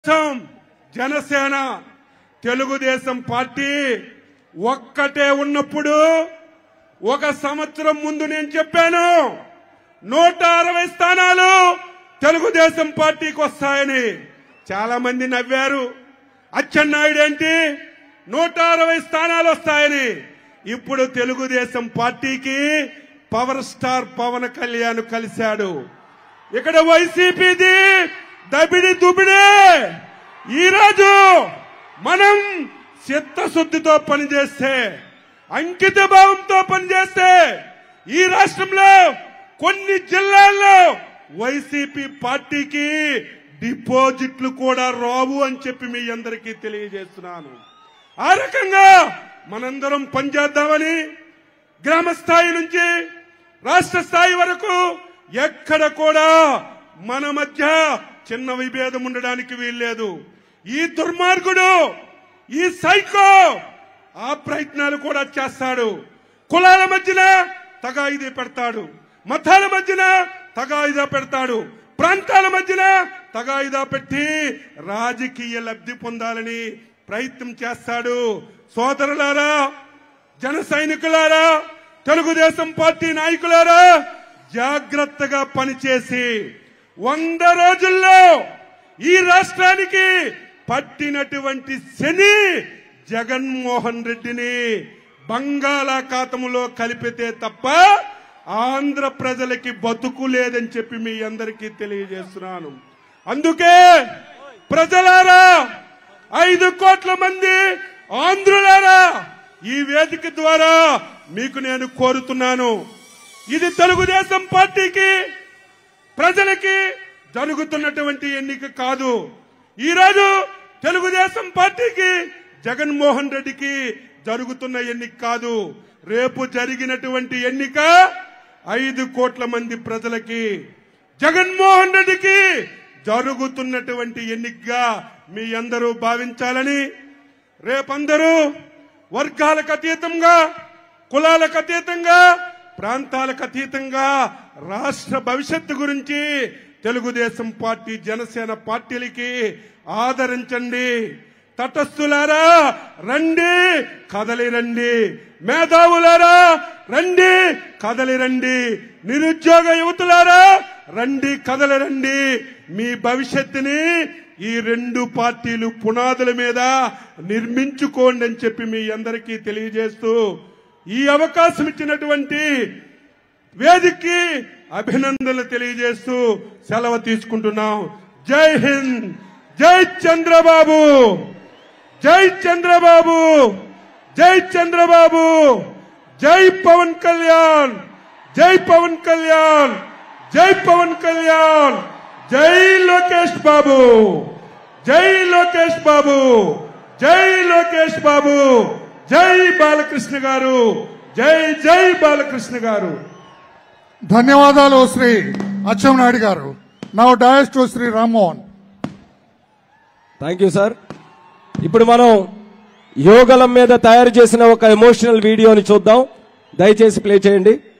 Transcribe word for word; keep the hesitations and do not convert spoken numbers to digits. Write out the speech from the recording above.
Janasena Telugu Desam party ఒక్కటే ఉన్నప్పుడు ఒక సంవత్సరం ముందు నేను చెప్పాను నూట అరవై స్థానాలు తెలుగుదేశం పార్టీకి వస్తాయని. చాలా మంది నవ్వారు. అచ్చెన్నాయుడు ఏంటి నూట అరవై స్థానాలు వస్తాయని. ఇప్పుడు తెలుగుదేశం పార్టీకి పవర్ స్టార్ పవన్ కళ్యాణ్ కలిశాడు. ఇక్కడ వైసీపీది దబిడి దుబిడే. ఈరోజు మనం చిత్తశుద్ధితో పనిచేస్తే, అంకిత భావంతో పనిచేస్తే ఈ రాష్ట్రంలో కొన్ని జిల్లాల్లో వైసీపీ పార్టీకి డిపాజిట్లు కూడా రావు అని చెప్పి మీ అందరికీ తెలియజేస్తున్నాను. ఆ రకంగా మనందరం పనిచేద్దామని గ్రామ స్థాయి నుంచి రాష్ట్ర స్థాయి వరకు ఎక్కడ కూడా మన మధ్య చిన్న విభేదం ఉండడానికి వీల్లేదు. ఈ దుర్మార్గుడు, ఈ సైకో ఆ ప్రయత్నాలు కూడా చేస్తాడు. కులాల మధ్యన తగాయిదా పెడతాడు, మతాల మధ్యన తగాయిదా పెడతాడు, ప్రాంతాల మధ్యన తగాయిదా పెట్టి రాజకీయ లబ్ధి పొందాలని ప్రయత్నం చేస్తాడు. సోదరులారా, జన సైనికులారా, తెలుగుదేశం పార్టీ నాయకులారా, జాగ్రత్తగా పనిచేసి వంద రోజుల్లో ఈ రాష్ట్రానికి పట్టినటువంటి శని జగన్మోహన్ రెడ్డిని బంగాళాఖాతంలో కలిపితే తప్ప ఆంధ్ర ప్రజలకి బతుకు లేదని చెప్పి మీ అందరికీ తెలియజేస్తున్నాను. అందుకే ప్రజలారా, ఐదు కోట్ల మంది ఆంధ్రులారా, ఈ వేదిక ద్వారా మీకు నేను కోరుతున్నాను, ఇది తెలుగుదేశం పార్టీకి ప్రజలకి జరుగుతున్నటువంటి ఎన్నిక కాదు. ఈరోజు తెలుగుదేశం పార్టీకి జగన్మోహన్ రెడ్డికి జరుగుతున్న ఎన్నిక కాదు. రేపు జరిగినటువంటి ఎన్నిక ఐదు కోట్ల మంది ప్రజలకి, జగన్మోహన్ రెడ్డికి జరుగుతున్నటువంటి ఎన్నికగా మీ అందరూ భావించాలని, రేపందరూ వర్గాలకు అతీతంగా, కులాలకు అతీతంగా, ప్రాంతాలకు అతీతంగా రాష్ట్ర భవిష్యత్తు గురించి తెలుగుదేశం పార్టీ, జనసేన పార్టీలకి ఆదరించండి. తటస్థులారా రండి, కదలి రండి. మేధావులారా రండి, కదలి రండి. నిరుద్యోగ యువతులారా రండి, కదలి రండి. మీ భవిష్యత్తుని ఈ రెండు పార్టీలు పునాదుల మీద నిర్మించుకోండి అని చెప్పి మీ అందరికీ తెలియజేస్తూ, ఈ అవకాశం ఇచ్చినటువంటి వేదికకి అభినందనలు తెలియజేస్తూ సెలవు తీసుకుంటున్నాం. జై హింద్, జై చంద్రబాబు, జై చంద్రబాబు, జై చంద్రబాబు, జై పవన్ కళ్యాణ్, జై పవన్ కళ్యాణ్, జై పవన్ కళ్యాణ్, జై లోకేష్ బాబు, జై లోకేష్ బాబు, జై లోకేష్ బాబు, జై బాలకృష్ణ గారు, జై జై బాలకృష్ణ గారు. ధన్యవాదాలు శ్రీ అచ్చెన్నాయుడు గారు. Now dais to Shri Rammohan. Thank you sir. ఇప్పుడు మనం యోగలం మీద తయారు చేసిన ఒక ఎమోషనల్ వీడియోని చూద్దాం. దయచేసి ప్లే చేయండి.